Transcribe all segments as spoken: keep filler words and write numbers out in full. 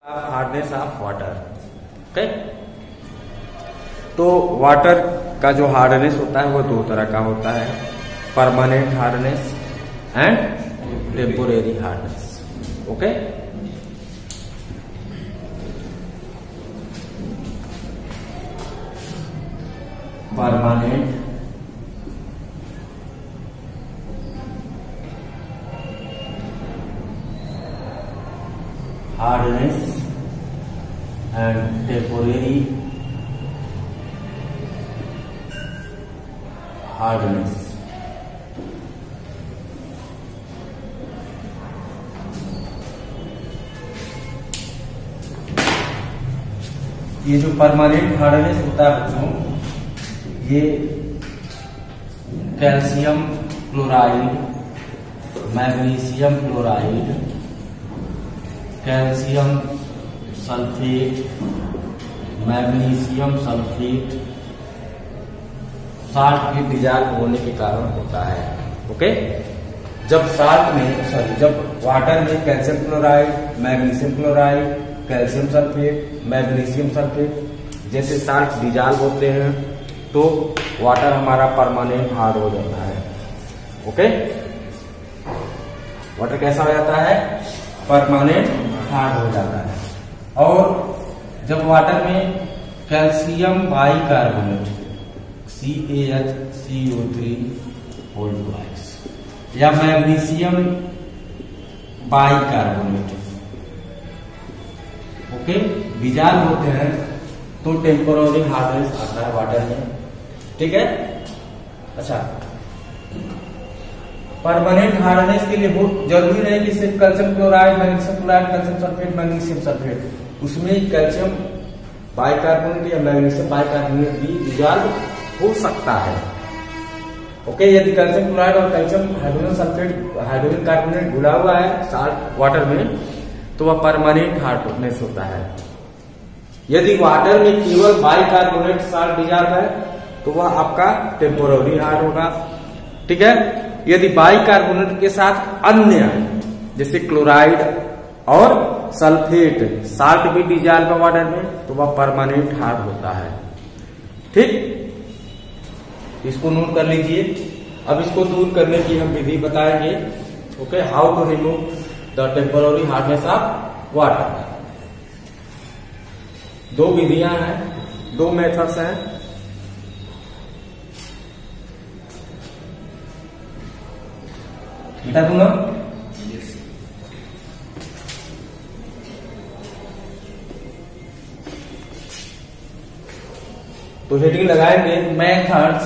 Hardness of water. Okay, तो water का जो हार्डनेस होता है वो दो तरह का होता है, permanent hardness and temporary hardness. Okay, permanent hardness and temporary hardness. ये जो परमानेंट हार्डनेस होता है बच्चों, ये calcium chloride, magnesium chloride, calcium sulphate, magnesium sulphate, salt के डिजॉल्व होने के कारण होता है। ओके, जब साल्ट में सॉरी जब वाटर में calcium chloride, magnesium chloride, calcium sulphate, magnesium sulphate जैसे साल्ट डिजॉल्व होते हैं तो वाटर हमारा परमानेंट हार्ड हो जाता है। ओके, वाटर कैसा हो जाता है? परमानेंट हार्ड हो जाता है। और जब वाटर में calcium bicarbonate C A H C O three whole twice या मैग्नीशियम बाइकार्बोनेट ओके डिजॉल्व होते हैं तो टेम्पोररी हार्डनेस आता है वाटर में। ठीक है, अच्छा, परमानेंट हार्डनेस के लिए वो जरूरी नहीं कि सिर्फ calcium chloride, magnesium chloride, calcium sulphate, magnesium sulphate, उसमें कैल्शियम बाइकार्बोनेट या मैग्नीशियम बाइकार्बोनेट भी डिजॉल्व हो सकता है। ओके, यदि कैल्शियम क्लोराइड और calcium hydrogen sulphate hydrogen carbonate घुला हुआ है साल्ट वाटर में तो वह परमानेंट हार्डनेस होता है। यदि वाटर में केवल बाइकार्बोनेट साल्ट डिजॉल्व है तो वह आपका टेम्पोररी हार्ड होगा। ठीक है, यदि बाइकार्बोनेट के साथ अन्य जैसे क्लोराइड और सल्फेट साल्ट भी डिजॉल्व है वाटर में तो वह परमानेंट हार्ड होता है। ठीक, इसको नोट कर लीजिए। अब इसको दूर करने की हम विधि बताएंगे। Okay, how to remove the temporary hardness of water. दो विधियां हैं, दो मेथड्स हैं। बता दूंगा। तो हेडिंग लगाएंगे methods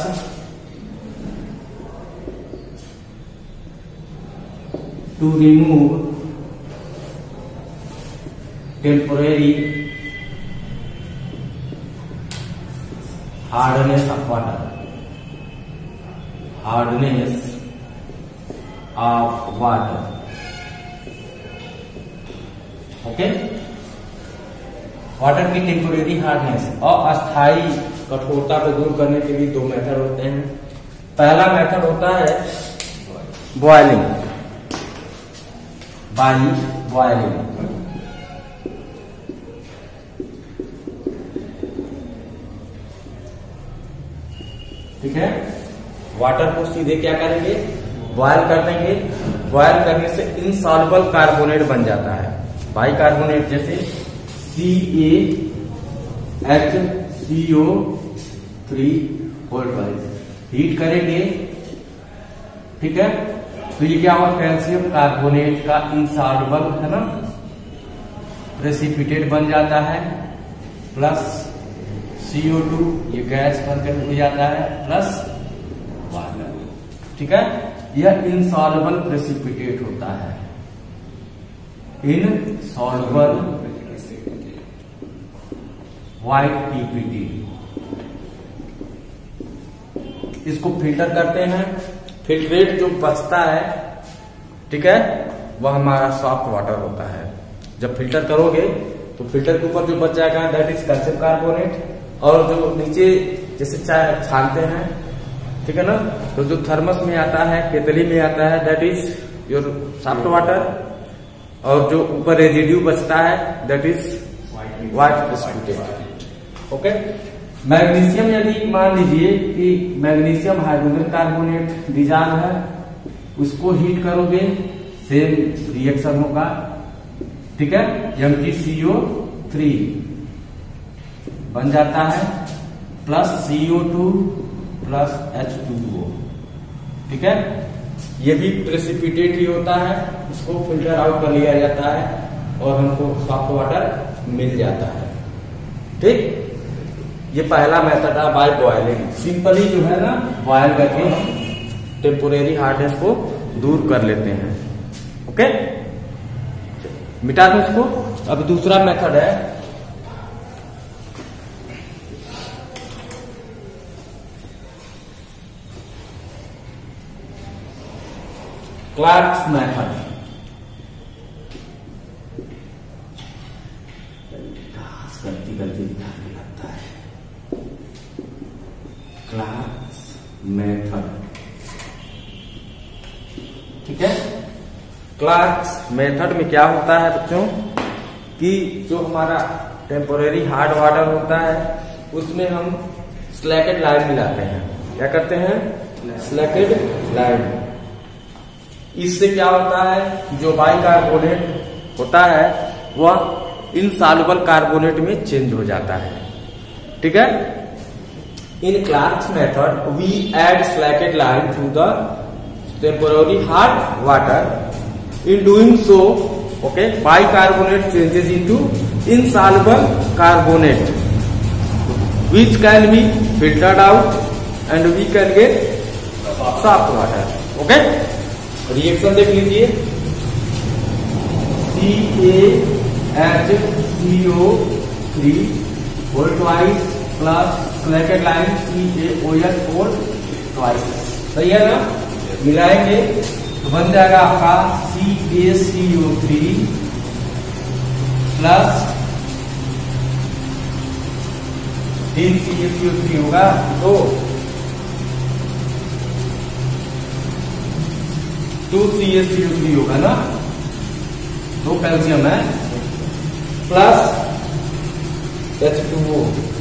to remove temporary hardness of water. Hardness of water. Okay, water की टेम्पोररी हार्डनेस और अस्थायी कठोरता को दूर करने के लिए दो मेथड होते हैं। पहला मेथड होता है बॉयलिंग, बाई बॉयलिंग। ठीक है, वाटर को सीधे क्या करेंगे? बॉयल कर देंगे। बॉयल करने से इनसॉल्युबल कार्बोनेट बन जाता है। बाइकार्बोनेट जैसे C A H C O three whole twice heat करेंगे। ठीक है, तो ये क्या हुआ? कैल्शियम कार्बोनेट का इनसॉल्युबल है ना प्रेसिपिटेट बन जाता है, प्लस सी ओ टू ये गैस बनकर उड़ जाता है, प्लस वाटर। ठीक है, यह इनसॉल्युबल प्रेसिपिटेट होता है। Insoluble white PPT. इसको फिल्टर करते हैं। फिल्ट्रेट जो बचता है, ठीक है, वह हमारा सॉफ्ट वाटर होता है। जब फिल्टर करोगे तो फिल्टर के ऊपर जो बच जाएगा दैट इज कैल्शियम कार्बोनेट, और जो नीचे जैसे चाय छानते हैं, ठीक है ना, तो जो थर्मस में आता है, केतली में आता है that is your soft water, और जो ऊपर रेजिड्यू बचता है that is white precipitate. Okay, magnesium यदि मान लीजिए कि मैग्नीशियम हाइड्रोजन कार्बोनेट डिजॉल्व है, उसको हीट करोगे सेम रिएक्शन होगा, ठीक है। M G C O three बन जाता है plus C O two plus H two O, ठीक है। ये भी प्रेसिपिटेट ही होता है, इसको फिल्टर आउट कर लिया जाता है और हमको सॉफ्ट वाटर मिल जाता है, ठीक। ये पहला मेथड है बाय बॉयलिंग। सिंपली जो है ना बॉयल करके टेम्पोरेरी हार्डनेस को दूर कर लेते हैं। ओके, मिटा दो इसको। अब दूसरा मेथड है क्लार्क्स मेथड। गलती गलती दिखाने लगता है। क्लार्क्स मेथड, ठीक है। क्लार्क्स मेथड में क्या होता है बच्चों कि जो हमारा टेम्पोरेरी हार्ड वाटर होता है उसमें हम स्लैकेड लाइम मिलाते हैं। क्या करते हैं? Slaked lime. इससे क्या होता है, जो बाइकार्बोनेट होता है वह इनसॉल्युबल कार्बोनेट में चेंज हो जाता है, ठीक है। In Clark's method we add slaked lime to the temporary hard water. In doing so, okay, bicarbonate changes into insoluble carbonate which can be filtered out and we can get soft water। Okay, reaction देख लीजिए। C A H C O three whole twice plus slaked lime C A O H whole twice, सही है ना। मिलाएंगे तो बन जाएगा आपका सी A C O three plus तीन सी ए सी ओ थ्री होगा तो to C A C O three होगा ना, दो कैल्शियम है प्लस एच टू ओ।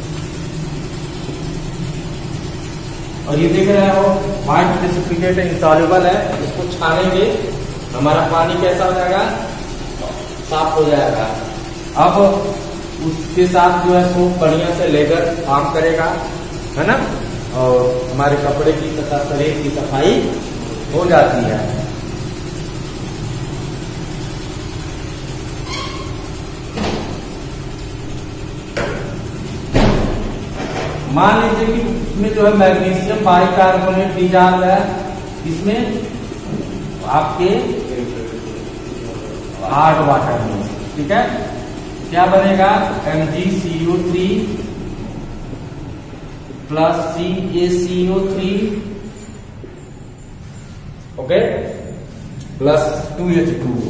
और ये देख रहे हो व्हाइट प्रेसिपिटेट इंसॉल्युबल है, इसको छानेंगे हमारा पानी कैसा हो जाएगा, साफ हो जाएगा। अब उसके साथ जो है सोप बढ़िया से लेकर काम करेगा, है ना, और हमारे कपड़े की तथा शरीर की सफाई हो जाती है। मान लीजिए कि इसमें जो है मैग्नीशियम बाइकार्बोनेट डिजॉल्व है, इसमें आपके हार्ड वाटर में, ठीक है। क्या बनेगा? M G C O three plus C A C O three, okay, plus two H two O.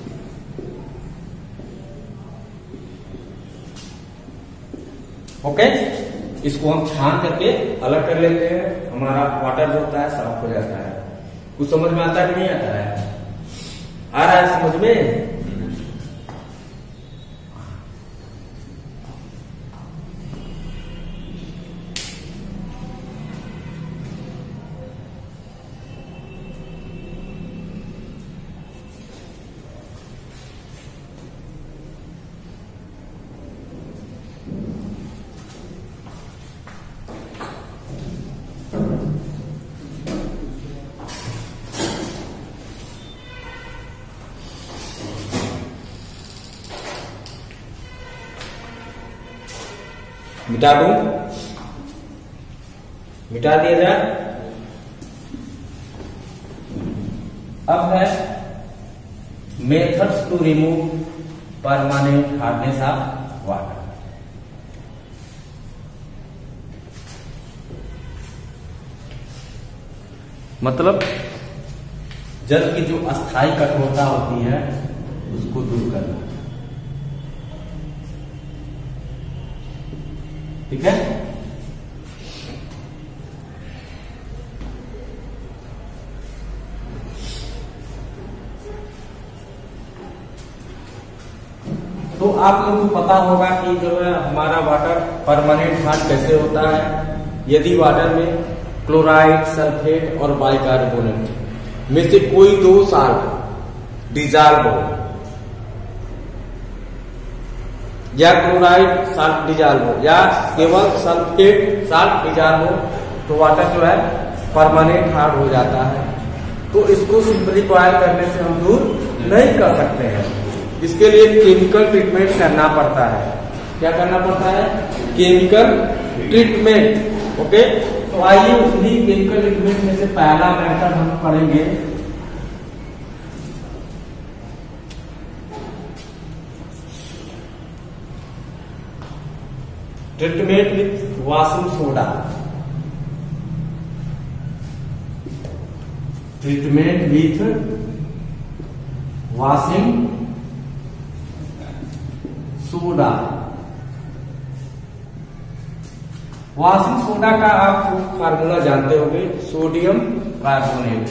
Okay, इसको हम छान करके अलग कर लेते हैं, हमारा वाटर जो होता है साफ हो जाता है। कुछ समझ में आता है कि नहीं आता है? आ रहा है समझ में? मिटा दूं? मिटा दिया जाए। अब है methods to remove permanent hardness of water. मतलब जल की जो अस्थायी कठोरता होती है उसको दूर करना, ठीक है। आप लोगों को पता होगा कि जो है हमारा वाटर परमानेंट हार्ड कैसे होता है। यदि वाटर में क्लोराइड, सल्फेट और बाइकार्बोनेट में से कोई दो साल्ट डिजॉल्व हो, या क्लोराइड साल्ट डिजॉल्व हो, या केवल सल्फेट साल्ट डिजॉल्व हो, तो वाटर जो है परमानेंट हार्ड हो जाता है। तो इसको सिंपली बॉयल करने से हम दूर नहीं कर सकते हैं। इसके लिए केमिकल ट्रीटमेंट करना पड़ता है। क्या करना पड़ता है? Chemical treatment. ओके, तो आइए उन्हीं केमिकल ट्रीटमेंट में से पहला मेथड हम पढ़ेंगे, treatment with washing soda. Treatment with washing soda. Washing soda का आप फार्मूला जानते होंगे, सोडियम कार्बोनेट।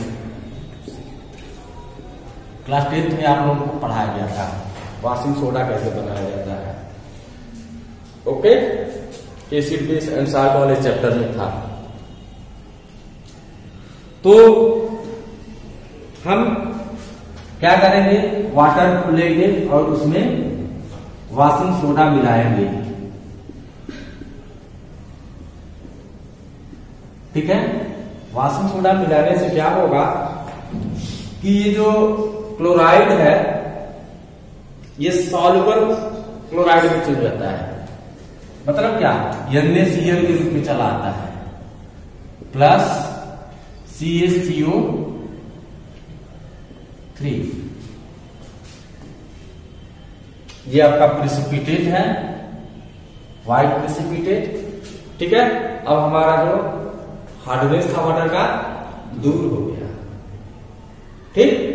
क्लास टेंथ में आप लोगों को पढ़ाया गया था वॉशिंग सोडा कैसे बनाया जाता है। Okay, acid base and salt वाले चैप्टर में था। तो हम क्या करेंगे? वाटर को लेंगे और उसमें वॉशिंग सोडा मिलाएंगे। ठीक है, वॉशिंग सोडा मिलाने से क्या होगा कि ये जो क्लोराइड है ये सॉल्युबल क्लोराइड में चल जाता है। मतलब क्या? एन ए सी एल के रूप में चला आता है, plus C H C O three. ये आपका प्रेसिपिटेट है, व्हाइट प्रेसिपिटेट। ठीक है, अब हमारा जो हार्डनेस था वाटर का दूर हो गया। ठीक,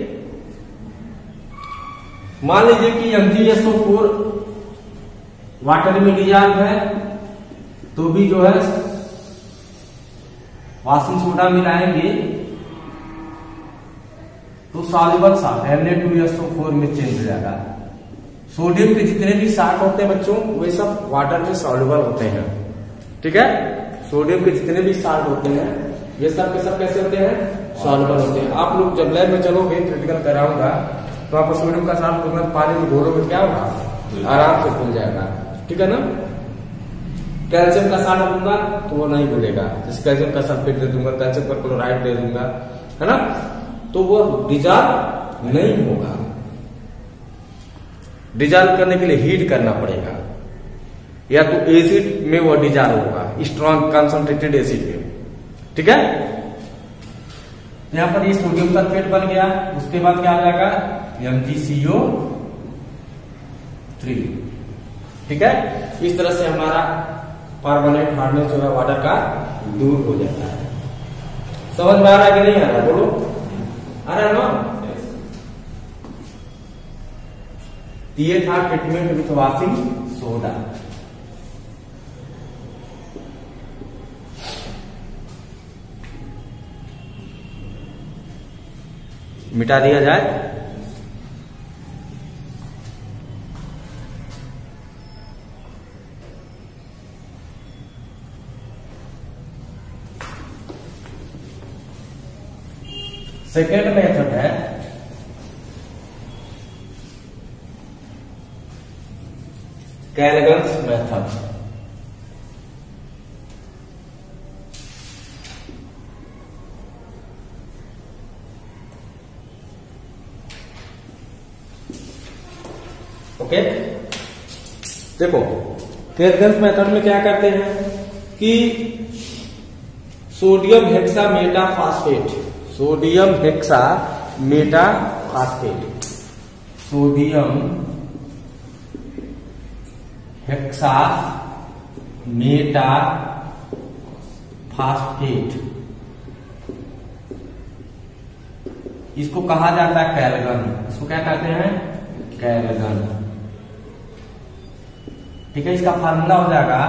मान लीजिए कि M G S O four water में डिजॉल्व है, तो भी जो है वॉशिंग सोडा मिलाएंगे तो soluble salt N A two S O four में चेंज हो जाएगा। सोडियम के जितने भी साल्ट होते हैं बच्चों, वे सब वाटर में सॉल्युबल होते हैं। ठीक है, सोडियम के जितने भी साल्ट होते हैं ये सब के सब कैसे होते हैं? सॉल्युबल होते हैं। आप लोग जब लैब में चलोगे, प्रैक्टिकल कराऊंगा, तो आपको सोडियम का साल्ट तुरंत पानी में घोलोगे, क्या होगा? आराम से घुल जाएगा। ठीक है ना। कैल्शियम का साल्ट दूंगा तो वो नहीं घुलेगा, जैसे कैल्शियम का सल्फेट दे दूंगा, कैल्शियम का क्लोराइड दे दूंगा, है ना, तो वो डिजॉल्व नहीं होगा। डिजॉल्व करने के लिए हीट करना पड़ेगा, या तो एसिड में वो डिजॉल्व होगा, स्ट्रॉन्ग कंसंट्रेटेड एसिड में। ठीक है, यहां पर ये सोडियम सल्फेट बन गया। उसके बाद क्या आ जाएगा? M G C O three. ठीक है, इस तरह से हमारा परमानेंट हार्डनेस जो है वाटर का दूर हो जाता है। समझ में आ रहा है कि नहीं आ रहा? बोलो, आ रहा है ना? ये था ट्रीटमेंट विथ वॉशिंग सोडा। मिटा दिया जाए। सेकेंड मेथड है कैलगन्स मेथड। ओके, देखो कैलगन्स मेथड में क्या करते हैं कि sodium hexametaphosphate, sodium hexametaphosphate, sodium hexametaphosphate, इसको कहा जाता है कैलगन। इसको क्या कहते हैं? कैलगन। ठीक है, इसका फार्मूला हो जाएगा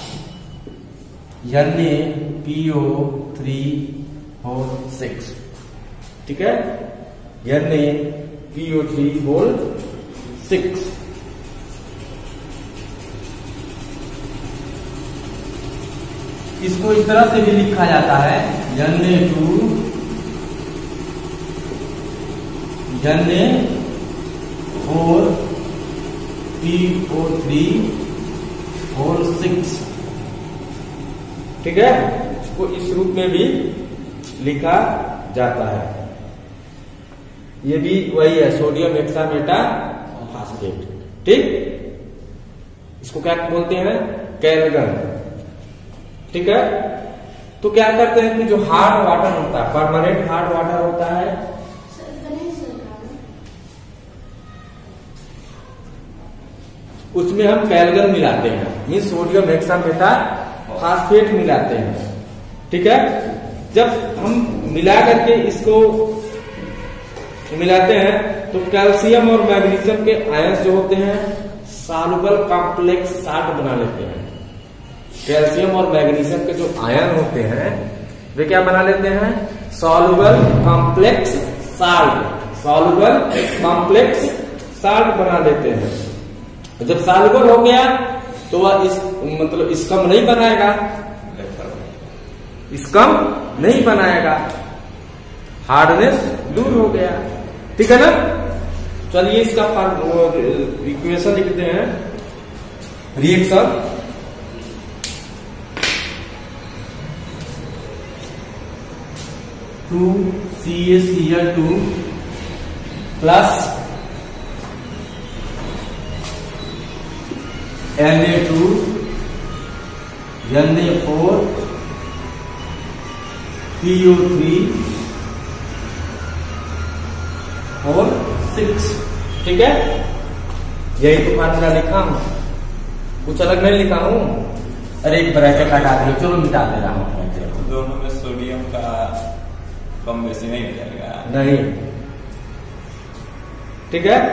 N A P O three four six. ठीक है, N A P O three whole six. इसको इस तरह से भी लिखा जाता है N A two N A four P O three whole six. ठीक है, इसको इस रूप में भी लिखा जाता है। ये भी वही है, सोडियम हेक्सामेटाफॉस्फेट। ठीक, इसको क्या बोलते हैं, कैलगन। ठीक है, तो क्या करते हैं कि जो हार्ड वाटर होता है, परमानेंट हार्ड वाटर होता है, उसमें हम कैलगन मिलाते हैं, मीन सोडियम हेक्सामेटाफॉस्फेट मिलाते हैं। ठीक है, जब हम मिला करके इसको मिलाते हैं तो कैल्शियम और मैग्नीशियम के आयंस जो होते हैं सॉल्युबल कॉम्प्लेक्स साल्ट बना लेते हैं। कैल्शियम और मैग्नीशियम के जो आयन होते हैं वे क्या बना लेते हैं, soluble complex salt, soluble complex salt बना लेते हैं। जब सॉल्युबल हो गया तो वह इस मतलब स्कम नहीं बनाएगा, स्कम नहीं बनाएगा, हार्डनेस दूर हो गया। ठीक है ना, चलिए इसका इक्वेशन लिखते हैं। Reaction two C A C L two plus N A two N A four P O three और सिक्स। ठीक है, यही तो फार्मूला लिखा हूं, कुछ अलग नहीं लिखा हूं। अरे एक ब्रैकेट हटा दिया, चलो मिटा दे रहा हूं। दोनों में सोडियम का कम बेसी नहीं मिलेगा, नहीं। ठीक है,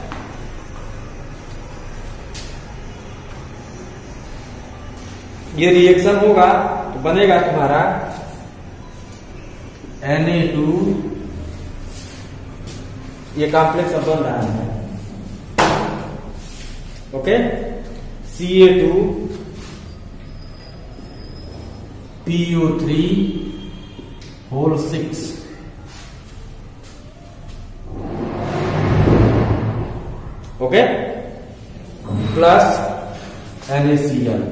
ये रिएक्शन होगा तो बनेगा तुम्हारा एन ए टू, ये कॉम्प्लेक्स अब बन रहा है, okay, C A two P O three whole six, okay, plus N A C L.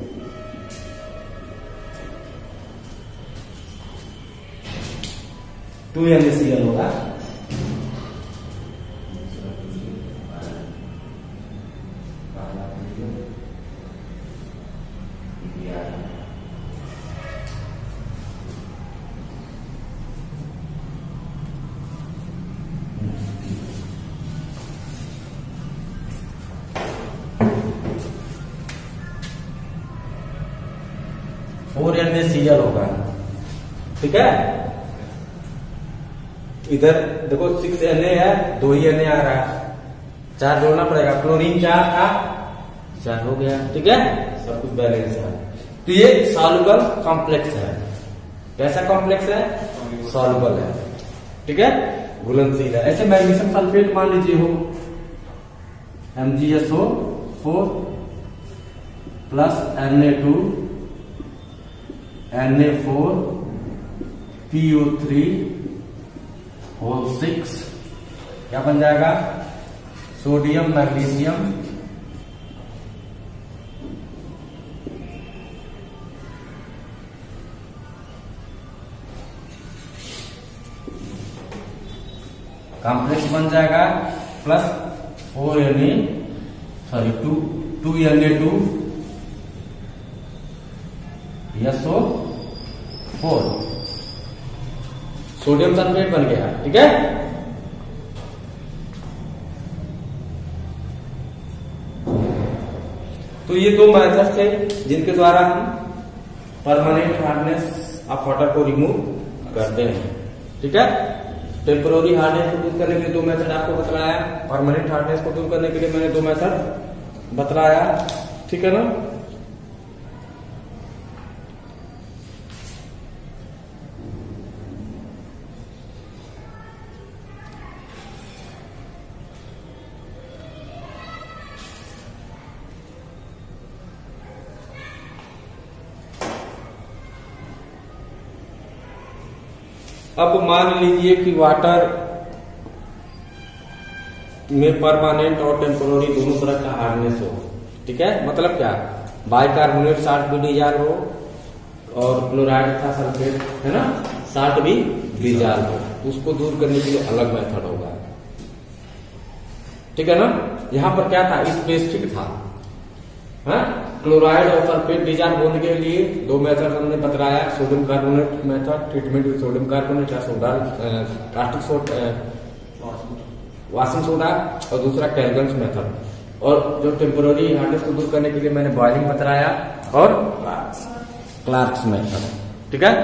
Two N A C L होगा, four N A C L होगा। ठीक है, इधर देखो सिक्स एन ए है, दो ही एन ए आ रहा है, चार जोड़ना पड़ेगा। क्लोरीन चार था, चार हो गया। ठीक है, सब कुछ बैलेंस है। तो ये सॉल्युबल कॉम्प्लेक्स है। कैसा कॉम्प्लेक्स है, सॉल्युबल है। ठीक है, घुलनशील है। ऐसे मैग्नीशियम सल्फेट मान लीजिए हो M G S O four plus N A two N A four P O three whole six, क्या बन जाएगा, सोडियम मैग्नीशियम कॉम्प्लेक्स बन जाएगा plus four N A sorry two two N A two S O four, sodium sulphate बन गया। ठीक है, तो ये दो मेथड थे जिनके द्वारा हम परमानेंट हार्डनेस ऑफ वाटर को रिमूव करते हैं। ठीक है, टेम्पोररी हार्डनेस को दूर करने के लिए दो मेथड आपको बतलाया, परमानेंट हार्डनेस को दूर करने के लिए मैंने दो मेथड बतलाया। ठीक है ना, अब मान लीजिए कि वाटर में परमानेंट और टेम्पोररी दोनों तरह का हार्डनेस हो, ठीक है। मतलब क्या, बाइकार्बोनेट साल्ट भी डिजॉल्व हो और क्लोराइड का सल्फेट है ना साल्ट भी डिजॉल्व हो, उसको दूर करने के लिए अलग मेथड होगा, ठीक है ना। यहाँ पर क्या था, स्पेसिफिक था, हाँ? क्लोराइड और सल्फेट डिजॉल्व होने के लिए दो मेथड हमने बतलाया, sodium carbonate method, treatment with sodium carbonate या soda caustic soda washing soda, और दूसरा कैल्विन्स मेथड। और जो टेम्पोररी हार्डनेस को दूर करने के लिए मैंने बॉइलिंग बतलाया और क्लार्क्स मेथड, ठीक है।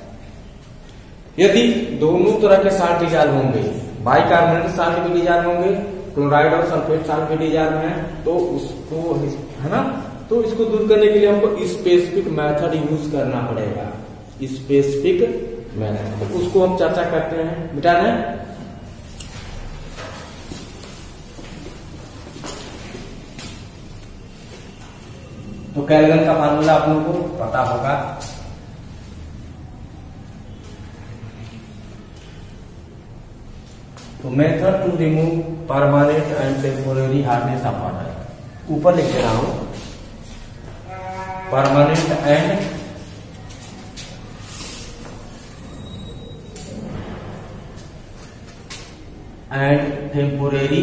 यदि दोनों तरह के साल्ट डिजॉल्व होंगे, बाइकार्बोनेट साल्ट भी डिजॉल्व होंगे, क्लोराइड और सल्फेट साल्ट भी डिजॉल्व है, तो उसको है ना, तो इसको दूर करने के लिए हमको स्पेसिफिक मेथड यूज करना पड़ेगा, स्पेसिफिक मेथड। तो उसको हम चर्चा करते हैं, मिटाना है। तो कैल्विन का फार्मूला आप लोगों को पता होगा, तो method to remove permanent and temporary hardness of water, ऊपर लिख दे रहा हूं, permanent and and temporary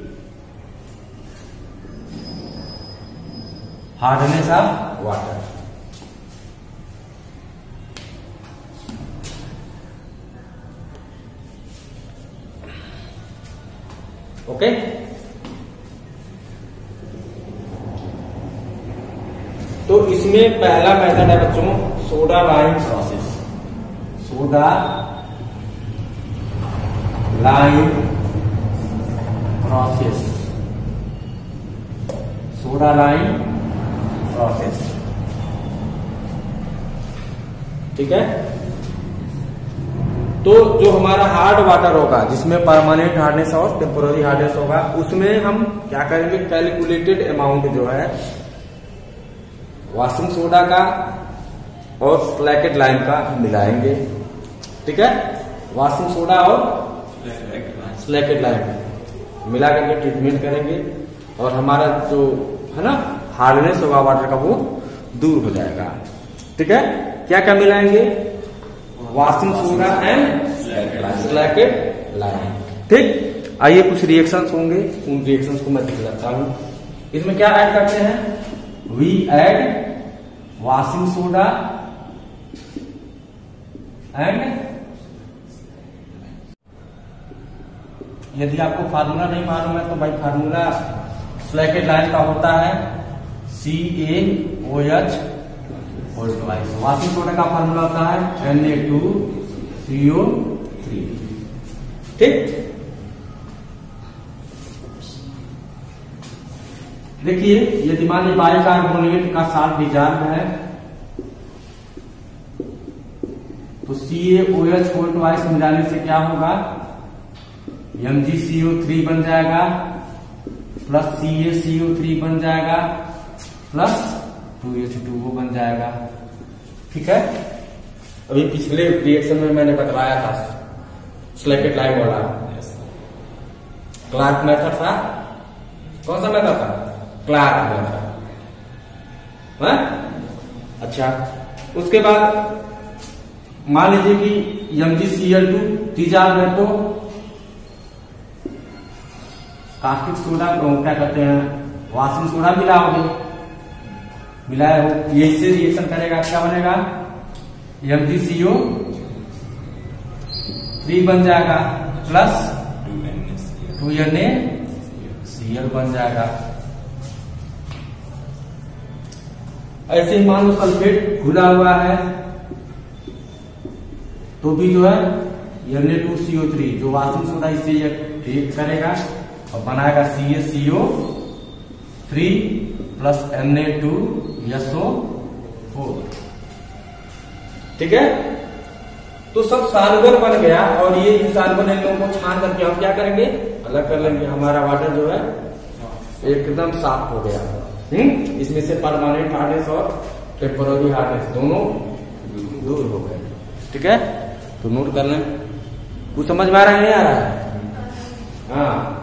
hardness of water. Okay, तो इसमें पहला मेथड है बच्चों soda lime process, soda lime process, soda lime process, ठीक है। तो जो हमारा हार्ड वाटर होगा, जिसमें परमानेंट हार्डनेस और टेम्पोररी हार्डनेस होगा, उसमें हम क्या करेंगे, कैलकुलेटेड अमाउंट जो है वॉशिंग सोडा का और स्लैकेट लाइम का मिलाएंगे, ठीक है। वॉशिंग सोडा और स्लैकेट लाइम मिला करके ट्रीटमेंट करेंगे और हमारा जो है ना हार्डनेस होगा वाटर का वो दूर हो जाएगा, ठीक है। क्या क्या मिलाएंगे, washing soda and slaked lime, ठीक। आइए कुछ रिएक्शंस होंगे, उन रिएक्शंस को मैं दिखाता हूं। इसमें क्या ऐड करते हैं, we add washing soda and, यदि आपको फार्मूला नहीं मालूम है तो भाई फार्मूला स्लैकेट लाइम का होता है C A O H whole twice, washing soda का फार्मूला होता है N A two C O three, ठीक। देखिए यदि मान लीजिए बाइकार्बोनेट का साल्ट डिजॉल्व है तो C A O H whole twice मिलाने से क्या होगा, M G C O three बन जाएगा plus C A C O three बन जाएगा plus two H two O बन जाएगा, ठीक है। अभी पिछले रिएक्शन में मैंने बतलाया था स्लैकेट लाइम वाला, क्लार्क मेथड था, कौन सा मेथड था, क्लार्क मेथड, हाँ? अच्छा, उसके बाद मान लीजिए कि M G C L two dissolve है तो कास्टिक सोडा क्या कहते हैं, वॉशिंग सोडा मिलाओगे, मिलाए हो, ये इससे रिएक्शन करेगा, क्या बनेगा, M G C O three बन जाएगा plus two N A C L बन जाएगा। ऐसे ही मान लो सल्फेट घुला हुआ है तो भी जो है N A two C O three जो वॉशिंग सोडा इससे रिएक्ट करेगा और बनाएगा C A C O three plus N A two S O four, ठीक है। तो सब सॉल्वर बन गया और ये सॉल्वर इन लोगों को छान करके हम क्या करेंगे, अलग कर लेंगे, हमारा वाटर जो है एकदम साफ हो गया। हम्म इसमें से परमानेंट हार्डनेस और टेम्पोररी हार्डनेस दोनों दूर हो गए, ठीक है। तो नोट कर लें। कुछ समझ में आ रहा है नहीं आ रहा है? हाँ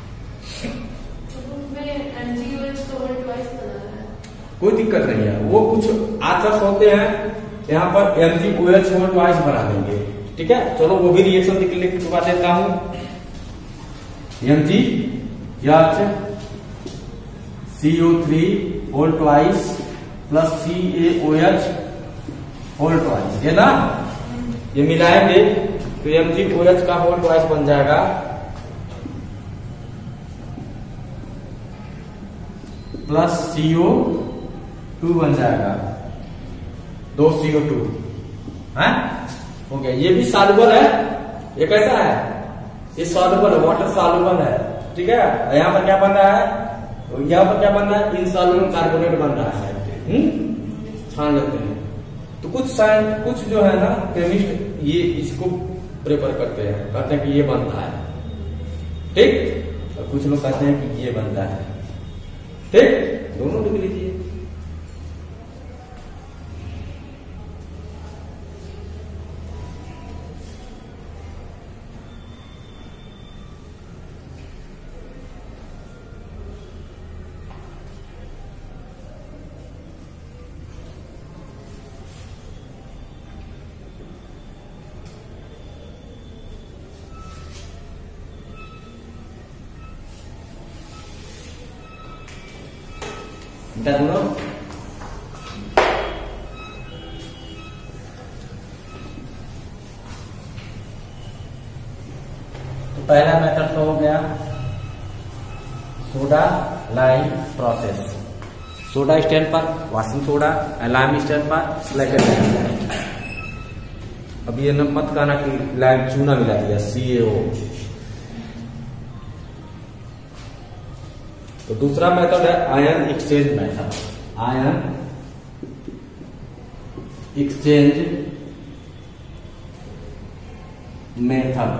कोई दिक्कत नहीं है, वो कुछ आथर्स होते हैं यहाँ पर M G O H whole twice बना देंगे। ठीक है, चलो वो भी रिएक्शन लिख चुका देता हूं। M G H C O three whole twice plus C A O H whole twice, ये ना ये मिलाएंगे तो एम जी ओ एच का होल ट्वाइस बन जाएगा प्लस सीओ टू बन जाएगा, दो सीओ टू है। ओके, ये भी सॉल्युबल है, ये कैसा है? ये सॉल्युबल है, वाटर सॉल्युबल है। ठीक है, यहाँ पर क्या बन रहा है? यहाँ पर क्या बन रहा है? इनसॉल्युबल कार्बोनेट बन रहा है। हम्म छान लेते हैं। तो कुछ साइंस कुछ जो है ना केमिस्ट ये इसको प्रेफर करते हैं, कहते हैं कि ये बनता है। ठीक, और कुछ लोग कहते हैं कि ये बनता है। ठीक, दोनों लिख लीजिए। क्या दोनों तो पहला मेथड तो हो गया soda lime process. Soda stand पर वॉशिंग सोडा, लाइम स्टैंड पर स्लैकेट लाइम। अब ये न मत कहना कि लाइम चूना मिला दिया, सी ए ओ। तो दूसरा मेथड है ion exchange method. Ion exchange method,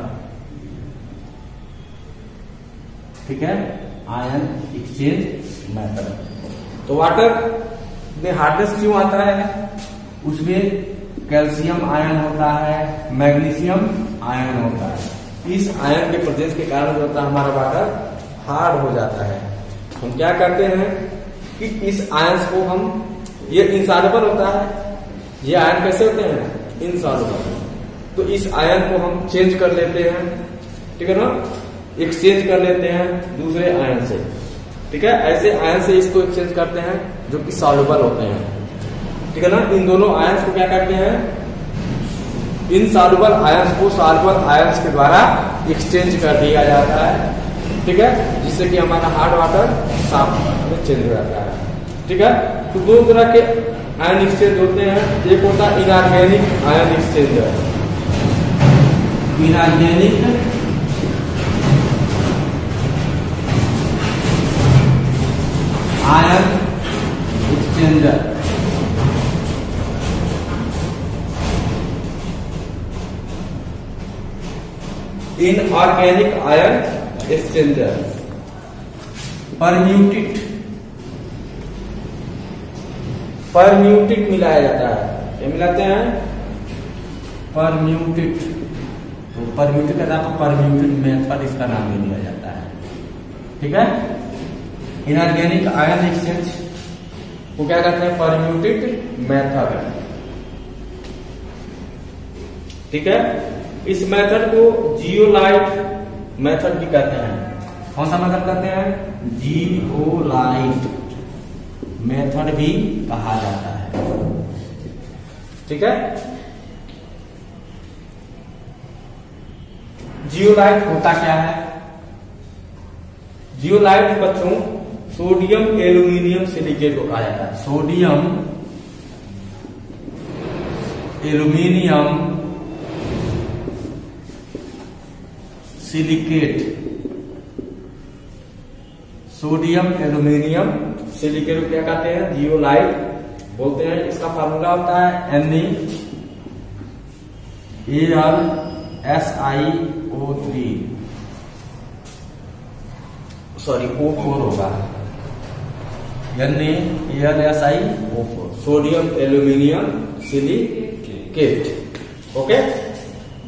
ठीक है, आयन एक्सचेंज मेथड। तो वाटर में हार्डनेस क्यों आता है? उसमें कैल्शियम आयन होता है, मैग्नीशियम आयन होता है। इस आयन के प्रेजेंस के कारण जो होता है हमारा वाटर हार्ड हो जाता है। हम क्या करते हैं कि इस आयन को हम, ये इनसॉल्युबल होता है, ये आयन कैसे होते हैं? इनसॉल्युबल। तो इस आयन को हम चेंज कर लेते हैं, ठीक है ना, एक्सचेंज कर लेते हैं दूसरे आयन से। ठीक है, ऐसे आयन से इसको एक्सचेंज करते हैं जो कि सॉल्युबल होते हैं। ठीक है ना, इन दोनों आयंस को क्या करते हैं? इनसॉल्युबल आयंस को सॉल्युबल आयंस के द्वारा एक्सचेंज कर दिया जाता है। ठीक है, जिससे कि हमारा हार्ड वाटर साफ में चेंज हो जाता है। ठीक है, तो दो तरह के आयन एक्सचेंज होते हैं। एक होता है inorganic ion exchanger, inorganic ion exchanger. Inorganic ion exchanger. Permutit, permutit मिलाया जाता है। क्या मिलाते हैं? परम्यूटेट। तो परम्यूटेट का नाम परम्यूटेट मेथड इसका नाम भी दिया जाता है। ठीक है, इनऑर्गेनिक आयन एक्सचेंज को क्या कहते हैं? Permutit method. ठीक है, इस मेथड को जियोलाइट मेथड भी कहते हैं। कौन सा मेथड कहते हैं? जियोलाइट मेथड भी कहा जाता है। ठीक है, जियोलाइट होता क्या है? जियोलाइट बच्चों सोडियम एल्यूमिनियम सिलिकेट को कहा जाता है। Sodium aluminium silicate, sodium aluminium silicate को क्या कहते हैं? जियोलाइट बोलते हैं। इसका फार्मूला होता है N A L S I O three, sorry O four होगा, N A L S I O four, sodium aluminium silicate. Okay,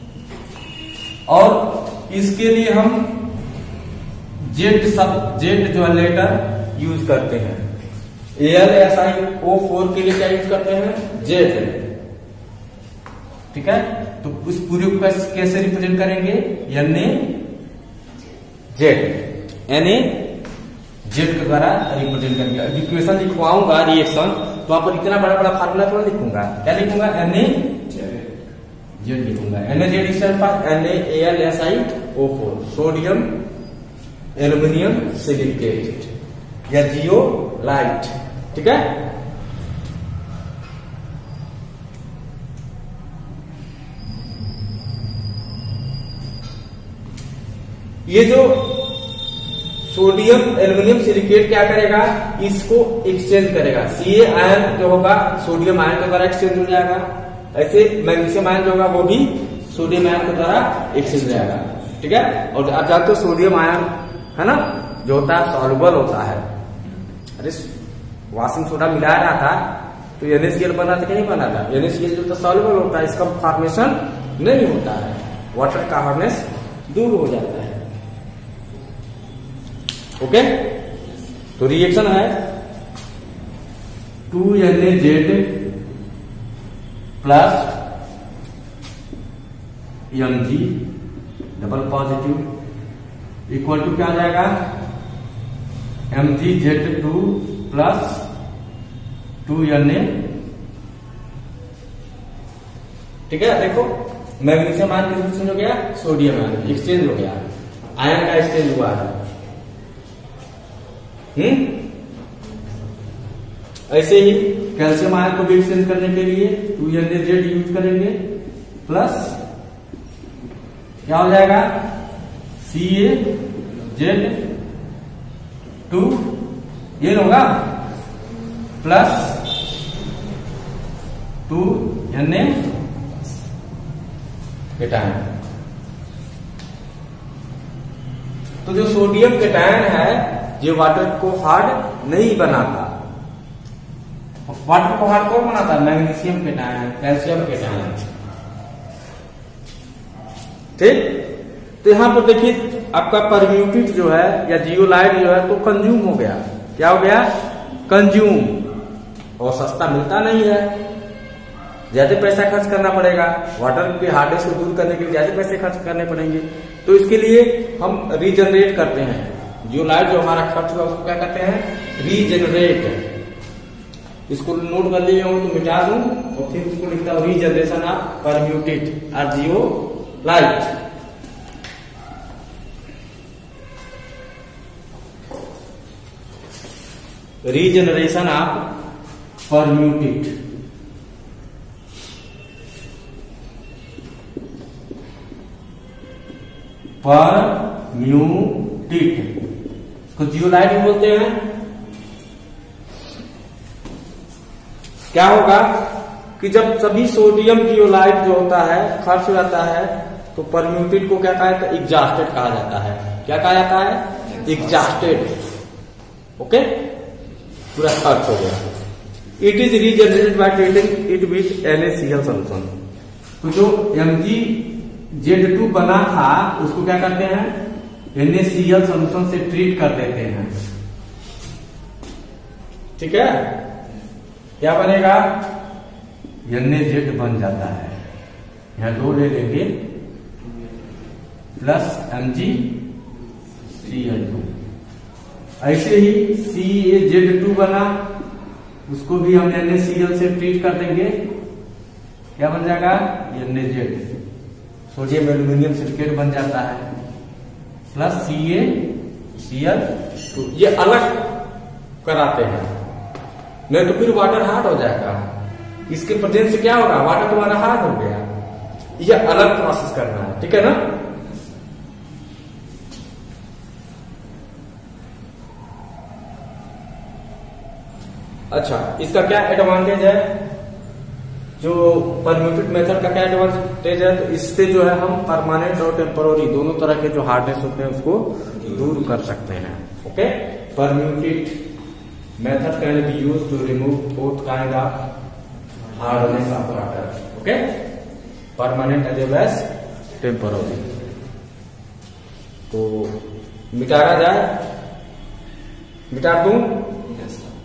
और इसके लिए हम जेड सब जेड जो है लेटर यूज करते हैं। L S I O four के लिए क्या यूज करते हैं? जेड। ठीक है, तो उस पूरे को कैसे रिप्रेजेंट करेंगे? N A Z, N A Z के द्वारा रिप्रेजेंट करेंगे। इक्वेशन लिखवाऊंगा रिएक्शन, तो वहां पर इतना बड़ा बड़ा फार्मूला थोड़ा लिखूंगा। क्या लिखूंगा? एन ए जेड लिखूंगा। N A Z stand for N A L S I O four, sodium aluminium silicate या जियोलाइट। ठीक है, ये जो सोडियम एल्यूमिनियम सिलिकेट क्या करेगा? इसको एक्सचेंज करेगा। सी ए आयन जो होगा सोडियम आयन के द्वारा एक्सचेंज हो जाएगा। ऐसे मैग्नीशियम आयन जो होगा वो भी सोडियम आयन के द्वारा एक्सचेंज हो जाएगा। ठीक है, और आप जानते हो सोडियम आयन है ना, जो होता है सॉल्युबल होता है। अरे वॉशिंग सोडा मिलाया रहा था तो एनएसीएल बना था कि नहीं बना था? एनएसीएल जो तो सॉल्युबल होता है, इसका फॉर्मेशन नहीं होता है, वाटर का हार्डनेस दूर हो जाता है। ओके, तो रिएक्शन है two N A Z plus M G double positive equal to क्या आ जाएगा? M G Z two plus two N A. ठीक है, देखो मैग्नीशियम आयन किस एक्सचेंज हो गया? सोडियम आयन एक्सचेंज हो गया, आयन का एक्सचेंज हुआ है। हम्म ऐसे ही कैल्शियम आयन को भी एक्सचेंज करने के लिए two N A Z use करेंगे, प्लस क्या हो जाएगा? सी ए जेड टू ये होगा plus two N A cation. तो जो सोडियम केटायन है ये वाटर को हार्ड नहीं बनाता। वाटर को हार्ड कौन बनाता है? Magnesium cation, calcium cation. ठीक, तो यहां पर देखिए आपका परम्यूटेट जो है या जियोलाइट जो है तो कंज्यूम हो गया। क्या हो गया? कंज्यूम। और सस्ता मिलता नहीं है, ज्यादा पैसा खर्च करना पड़ेगा। वाटर के हार्डनेस को दूर करने के लिए ज्यादा पैसे खर्च करने पड़ेंगे। तो इसके लिए हम रीजनरेट करते हैं। जियोलाइट जो हमारा खर्च हुआ उसको क्या कहते हैं? रीजनरेट। इसको नोट कर लिए हो तो मिटा दूं और फिर उसको लिखता हूं रीजनरेशन ऑफ परम्यूटेट और zeolite. Regeneration of permutit. Permutit इसको जियोलाइट भी बोलते हैं। क्या होगा कि जब सभी सोडियम जियोलाइट जो होता है खर्च हो जाता है तो परम्यूटेट को क्या कहा जाता है? एग्जॉस्टेड कहा जाता है। क्या कहा जाता है? एग्जॉस्टेड। ओके, पूरा खर्च हो गया। It is regenerated by treating it with NaCl solution. तो जो एम जी जेड टू बना था उसको क्या करते हैं? NaCl सॉल्यूशन से ट्रीट कर देते हैं। ठीक है, क्या बनेगा? Na जेड बन जाता है। यहां दो ले लेंगे plus M G C L two. ऐसे ही सी ए जेड टू बना, उसको भी हम NaCl से ट्रीट कर देंगे। क्या बन जाएगा? Na Z, sodium aluminium silicate बन जाता है, plus C A C L two. ये अलग कराते हैं, नहीं तो फिर वाटर हार्ड हो जाएगा। इसके प्रेजेंस से क्या होगा? वाटर तुम्हारा हार्ड हो गया। ये अलग प्रोसेस करना है। ठीक है ना? अच्छा, इसका क्या एडवांटेज है? जो परम्यूटेट मेथड का क्या एडवांटेज है? तो इससे जो है हम परमानेंट और टेम्पररी दोनों तरह के जो हार्डनेस होते हैं उसको दूर कर सकते हैं। Okay, permutit method can be used to remove both kind of hardness of water. Okay, permanent as well as temporary. तो मिटाया जाए, मिटा दूं। Yes sir.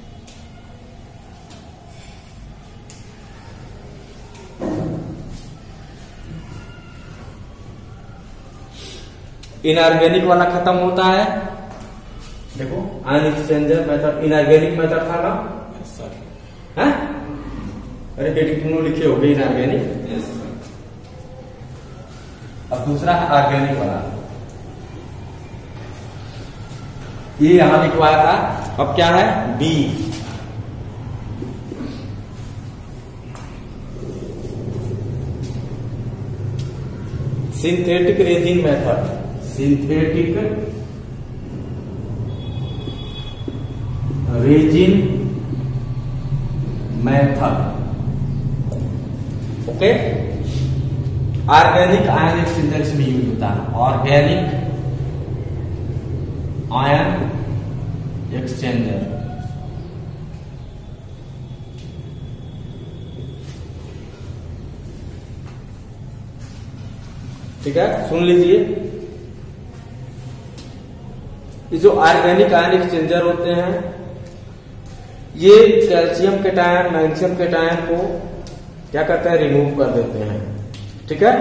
इनऑर्गेनिक वाला खत्म होता है, देखो ion exchanger method inorganic method था ना। Yes sir. हैं? अरे हेडिंग दोनों लिखे हो गए इनऑर्गेनिक। Yes sir. अब दूसरा है ऑर्गेनिक वाला, ये यहां लिखवाया था। अब क्या है, B synthetic resin method. Synthetic resin method, okay. Organic ion exchanger इसमें यूज होता है, ऑर्गेनिक आयन एक्सचेंजर। ठीक है, सुन लीजिए। ये जो ऑर्गेनिक आयन एक्सचेंजर होते हैं, ये कैल्शियम कैटायन मैग्नीशियम कैटायन को क्या करते हैं, रिमूव कर देते हैं। ठीक है,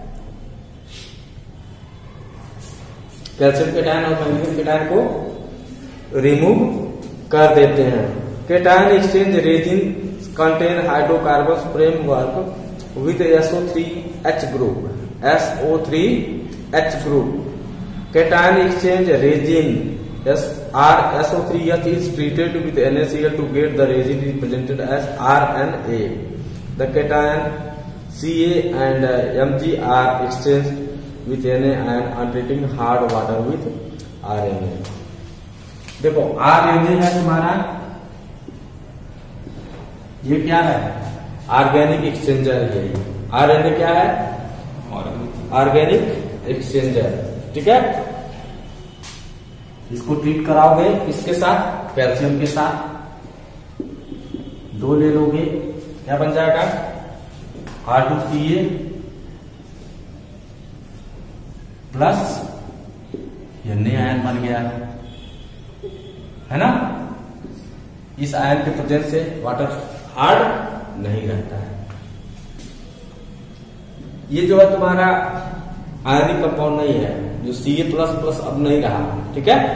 कैल्शियम कैटायन और मैग्नीशियम कैटायन को रिमूव कर देते हैं। Cation exchange resin contain hydrocarbon framework with S O three H group S O three H group. Cation exchange resin S R S O three H is treated with NaCl to get the resin represented as R N A. The cation C A and uh, M G are exchanged with Na and on treating hard water with R N A. देखो R N A है तुम्हारा, ये क्या है, organic exchanger है। R N A क्या है, organic exchanger. ठीक है, इसको ट्रीट कराओगे इसके साथ, कैल्शियम के साथ, दो ले लोगे, क्या बन जाएगा, R two C A plus N A ion बन गया, है ना। इस आयन के प्रेजेंस से वाटर हार्ड नहीं रहता है। ये जो है तुम्हारा आयनिक कंपाउंड नहीं है, जो सी ए प्लस प्लस अब नहीं रहा। ठीक है,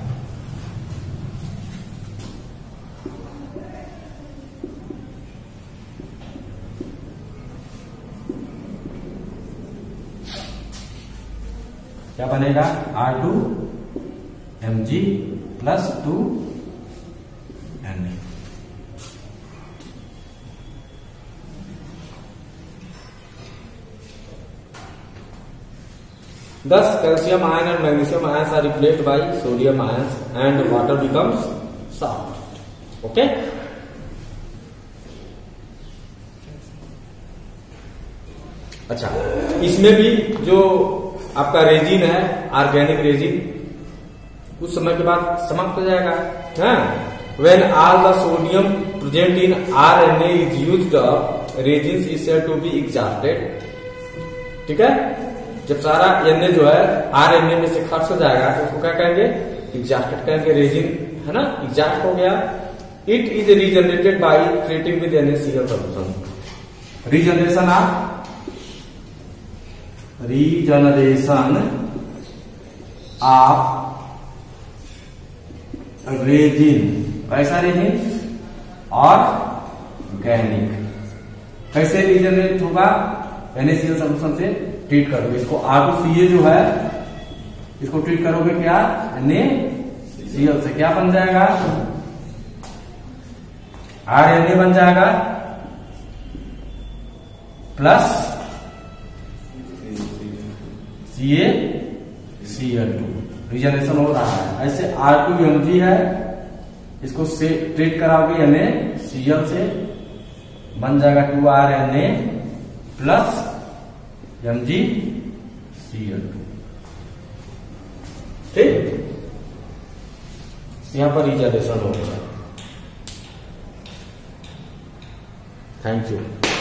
क्या बनेगा, R two M G plus two N A. Thus, calcium ion and magnesium ions are replaced by sodium ions and water becomes soft. Okay? अच्छा, इसमें भी जो आपका रेजिन है, ऑर्गेनिक रेजिन, कुछ समय के बाद समाप्त हो जाएगा। हाँ? When all the sodium present in R N A is used up, resins is said to be exhausted. ठीक है? जब सारा एन ए जो है आर एन ए में से खर्च हो जाएगा तो उसको क्या कहेंगे, एग्जॉस्टेड कहेंगे, रेजिन है ना, एग्जॉस्ट हो गया। It is regenerated by treating with NaCl solution. Regeneration of regeneration of resin, कैसा रेजिन, ऑर्गेनिक। कैसे रीजनरेट होगा, NaCl सॉल्यूशन से ट्रीट करोगे इसको। आर टू सी ए जो है इसको ट्रीट करोगे क्या, NaCl से, क्या बन जाएगा, आर एन ए बन जाएगा plus C A C L two. Regeneration हो रहा है। ऐसे आर टू एम जी है, इसको से ट्रीट कराओगे NaCl से, बन जाएगा two R N A plus M G C L two. ठीक, यहां पर रीजनरेशन हो गया। Thank you.